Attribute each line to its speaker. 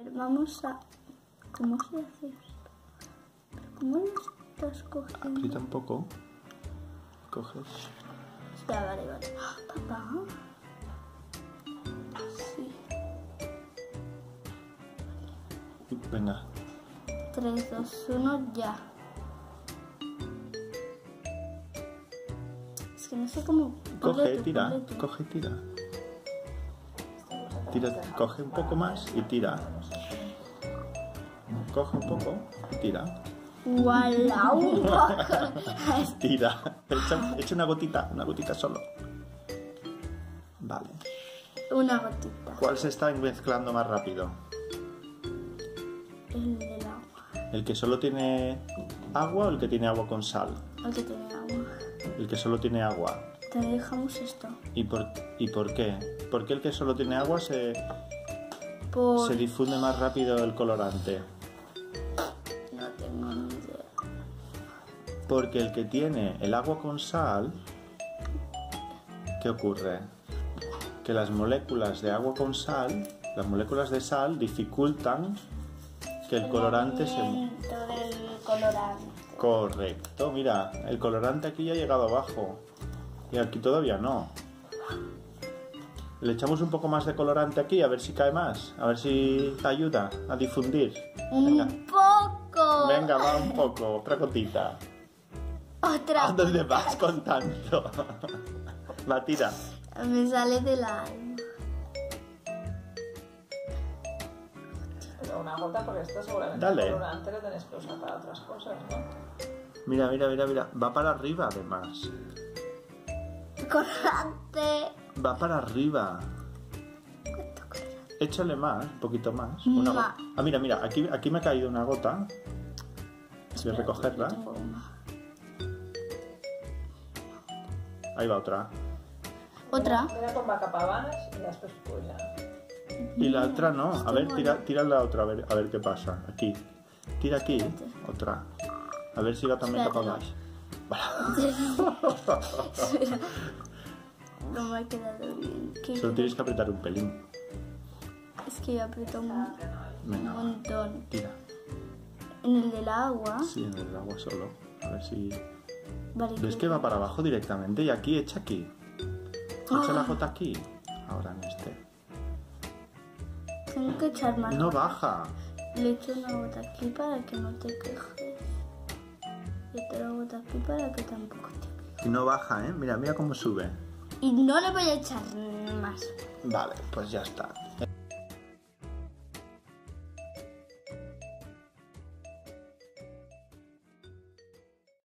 Speaker 1: Vamos a... ¿Cómo se hace esto? ¿Cómo lo estás cogiendo?
Speaker 2: Aquí tampoco. Coges.
Speaker 1: Espera, vale. ¡Ah, papá! Sí.
Speaker 2: Venga.
Speaker 1: 3, 2, 1, ya. Es que no sé cómo...
Speaker 2: Coge, tira. Coge y tira. Tira, coge un poco más y tira. Coge un poco y tira.
Speaker 1: ¡Wala! Un poco.
Speaker 2: Tira. Echa una gotita solo. Vale.
Speaker 1: Una gotita.
Speaker 2: ¿Cuál se está mezclando más rápido?
Speaker 1: El del agua.
Speaker 2: ¿El que solo tiene agua o el que tiene agua con sal?
Speaker 1: El que tiene agua.
Speaker 2: El que solo tiene agua.
Speaker 1: Te dejamos esto.
Speaker 2: ¿Y por qué? ¿Por qué el que solo tiene agua se
Speaker 1: Por...
Speaker 2: difunde más rápido el colorante?
Speaker 1: No tengo ni idea.
Speaker 2: Porque el que tiene el agua con sal, ¿qué ocurre? Que las moléculas de agua con sal, las moléculas de sal dificultan que el colorante se...
Speaker 1: movimiento del colorante.
Speaker 2: Correcto, mira, el colorante aquí ya ha llegado abajo y aquí todavía no. Le echamos un poco más de colorante aquí a ver si cae más, a ver si ayuda a difundir. Venga.
Speaker 1: Un poco.
Speaker 2: Venga, va un poco, otra gotita.
Speaker 1: Otra.
Speaker 2: ¿A dónde vas con tanto? Va, tira.
Speaker 1: Me sale del alma.
Speaker 3: Una gota porque esto seguramente
Speaker 2: Dale.
Speaker 3: el colorante lo tenéis que usar para otras cosas, ¿no?
Speaker 2: Mira. Va para arriba además.
Speaker 1: Colorante.
Speaker 2: Va para arriba.
Speaker 1: ¿Cuánto colorante?
Speaker 2: Échale más, un poquito más.
Speaker 1: Ma.
Speaker 2: Mira, aquí me ha caído una gota. Voy a recogerla.
Speaker 1: Tengo una.
Speaker 2: Ahí va otra.
Speaker 1: Otra.
Speaker 3: Mira con vacapabanes y después pues ya.
Speaker 2: Y la otra no. A ver, tira la otra, a ver qué pasa. Aquí. Tira aquí. Otra. A ver si va también
Speaker 1: Espérate,
Speaker 2: capaz.
Speaker 1: No me ha quedado bien.
Speaker 2: Solo tienes que apretar un pelín.
Speaker 1: Es que yo aprieto un
Speaker 2: Venga, va.
Speaker 1: montón.
Speaker 2: Tira.
Speaker 1: En el del agua.
Speaker 2: Sí, en el agua solo. A ver si...
Speaker 1: Vale,
Speaker 2: ¿Ves que va para abajo directamente? Y aquí, echa aquí. Echa la gota aquí. Ahora en este.
Speaker 1: Tengo que echar más.
Speaker 2: No baja.
Speaker 1: Le echo una gota aquí para que no te quejes. Y otra gota aquí para que tampoco te quejes.
Speaker 2: Y no baja, ¿eh? Mira cómo sube.
Speaker 1: Y no le voy a echar más.
Speaker 2: Vale, pues ya está.